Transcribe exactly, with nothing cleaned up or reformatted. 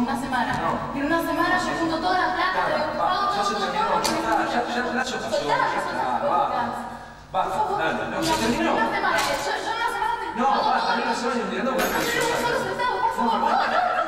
una semana. No. Y en una semana yo junto toda la plata, te doy pago Ya se todo, terminó, todo, ya está, ya, ya, ya se pasó, ya está, basta. Basta, dale, no, se terminó. Una semana, yo, yo en una semana te No, pago basta, todo. no se vayan mirando. Yo no solo centavo, por favor.